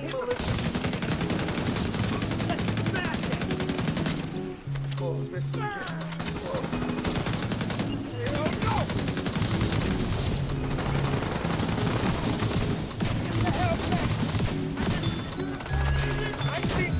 Oh, this is getting close. Oh, no! Get the hell back! I see!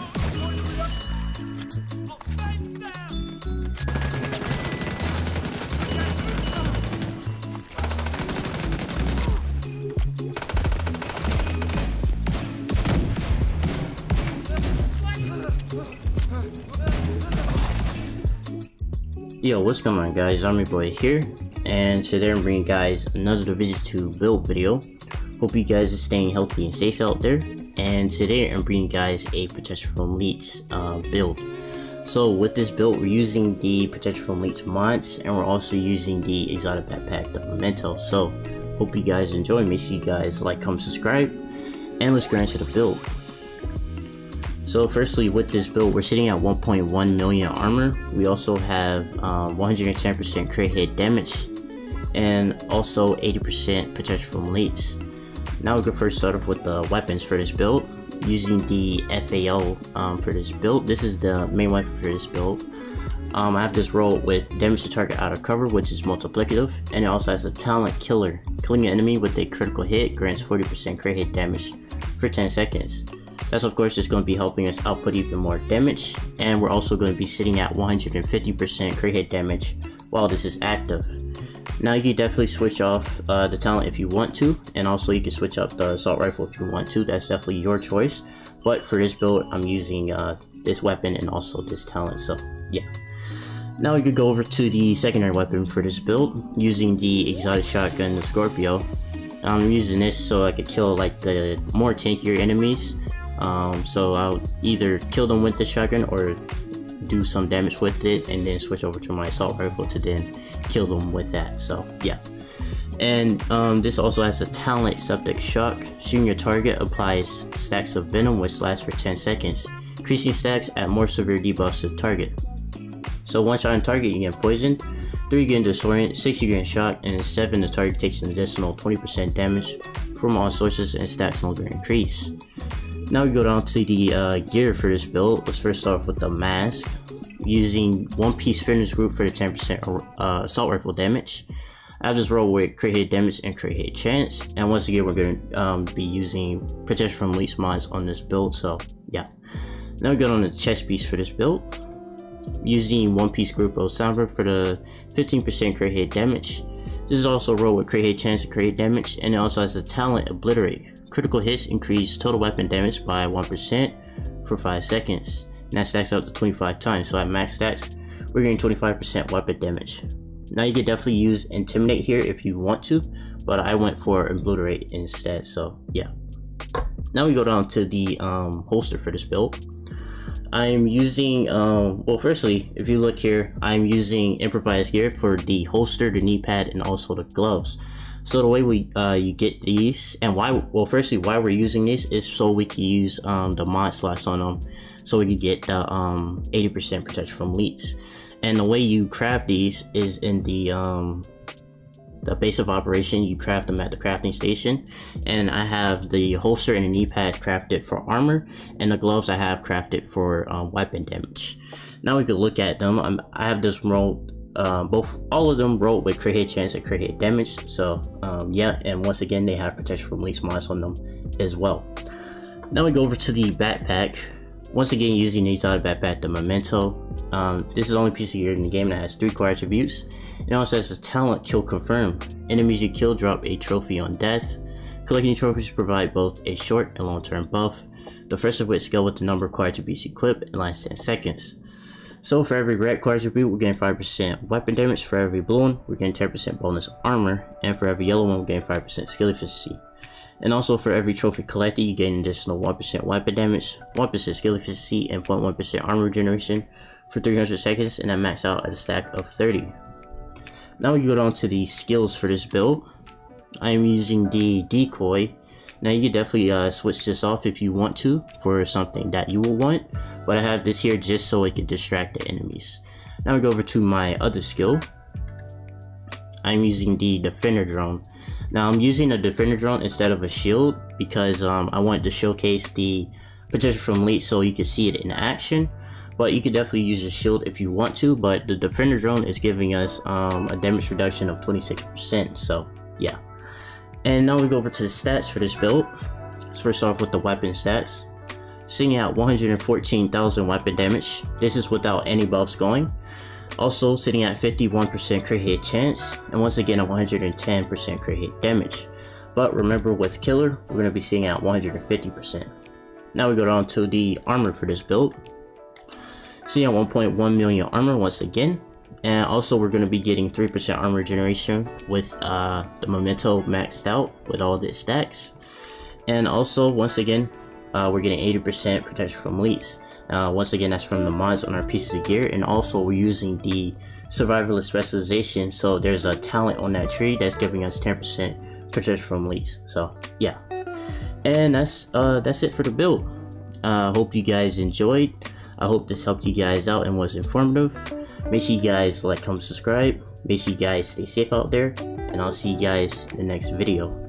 Yo, what's going on guys, Armyboy here, and today I'm bringing you guys another Division 2 build video. Hope you guys are staying healthy and safe out there, and today I'm bringing you guys a Protection from Elites build. So with this build, we're using the Protection from Elites mods, and we're also using the exotic backpack, the Memento. So hope you guys enjoy. Make sure you guys like, comment, subscribe, and let's get into the build. So firstly, with this build, we're sitting at 1.1 million armor. We also have 110% crit hit damage, and also 80% protection from elites. Now we can first start off with the weapons for this build, using the FAO for this build. This is the main weapon for this build. I have this roll with damage to target out of cover, which is multiplicative, and it also has a talent killer. Killing an enemy with a critical hit grants 40% crit hit damage for 10 seconds. That's of course just going to be helping us output even more damage, and we're also going to be sitting at 150% crit hit damage while this is active. Now you can definitely switch off the talent if you want to, and also you can switch up the assault rifle if you want to. That's definitely your choice, but for this build I'm using this weapon and also this talent, so yeah. Now we could go over to the secondary weapon for this build, using the exotic shotgun, the Scorpio. I'm using this so I could kill like the more tankier enemies. So I'll either kill them with the shotgun or do some damage with it and then switch over to my assault rifle to then kill them with that. So yeah. And this also has a talent Septic Shock. Shooting your target applies stacks of venom which lasts for 10 seconds. Increasing stacks add more severe debuffs to the target. So one shot on target you get poisoned, 3 you get disorient, 6 you get shocked, and 7 the target takes an additional 20% damage from all sources and stacks no longer increase. Now we go down to the gear for this build. Let's first start off with the mask. Using one piece fitness group for the 10% assault rifle damage. I have this roll with crit hit damage and crit hit chance. And once again, we're going to be using protection from elites mods on this build. So yeah. Now we go on the chest piece for this build. Using one piece group of soundproof for the 15% crit hit damage. This is also a roll with crit hit chance and crit hit damage, and it also has the talent Obliterate. Critical hits increase total weapon damage by 1% for 5 seconds, and that stacks up to 25 times. So at max stats, we're getting 25% weapon damage. Now you can definitely use Intimidate here if you want to, but I went for Obliterate instead, so yeah. Now we go down to the holster for this build. I'm using, well firstly, if you look here, I'm using improvised gear for the holster, the knee pad, and also the gloves. So the way we you get these, and why, well firstly why we're using this is so we can use the mod slots on them, so we can get the 80% protection from elites. And the way you craft these is in the base of operation. You craft them at the crafting station, and I have the holster and the knee pads crafted for armor, and the gloves I have crafted for weapon damage. Now we can look at them. I have this rolled. All of them rolled with crit hit chance and crit hit damage, so yeah, and once again they have protection from elites mods on them as well. Now we go over to the backpack. Once again, using the exotic backpack, the Memento. This is the only piece of gear in the game that has 3 core attributes. It also has a talent Kill Confirm. Enemies you kill drop a trophy on death. Collecting trophies provide both a short and long term buff. The first of which scale with the number of core attributes equipped and lasts 10 seconds. So for every red core attribute, we're getting 5% weapon damage. For every blue one, we're getting 10% bonus armor. And for every yellow one, we're getting 5% skill efficiency. And also for every trophy collected, you get an additional 1% weapon damage, 1% skill efficiency, and 0.1% armor regeneration for 300 seconds, and that max out at a stack of 30. Now we go down to the skills for this build. I am using the decoy. Now you can definitely switch this off if you want to for something that you will want, but I have this here just so it can distract the enemies. Now we go over to my other skill. I'm using the Defender drone. Now I'm using a Defender drone instead of a shield because I wanted to showcase the protection from leaks so you can see it in action. But you could definitely use a shield if you want to, but the Defender drone is giving us a damage reduction of 26%, so yeah. And now we go over to the stats for this build. Let's first off with the weapon stats. Sitting at 114,000 weapon damage. This is without any buffs going. Also sitting at 51% crit hit chance, and once again a 110% crit hit damage. But remember, with killer, we're going to be sitting at 150%. Now we go down to the armor for this build. Sitting at 1.1 million armor once again. And also we're going to be getting 3% armor generation with the Memento maxed out with all the stacks. And also once again we're getting 80% protection from leaks. Once again, that's from the mods on our pieces of gear, and also we're using the survivalist specialization, so there's a talent on that tree that's giving us 10% protection from leaks. So yeah, and that's it for the build. Hope you guys enjoyed. I hope this helped you guys out and was informative. Make sure you guys like, comment, subscribe. Make sure you guys stay safe out there, and I'll see you guys in the next video.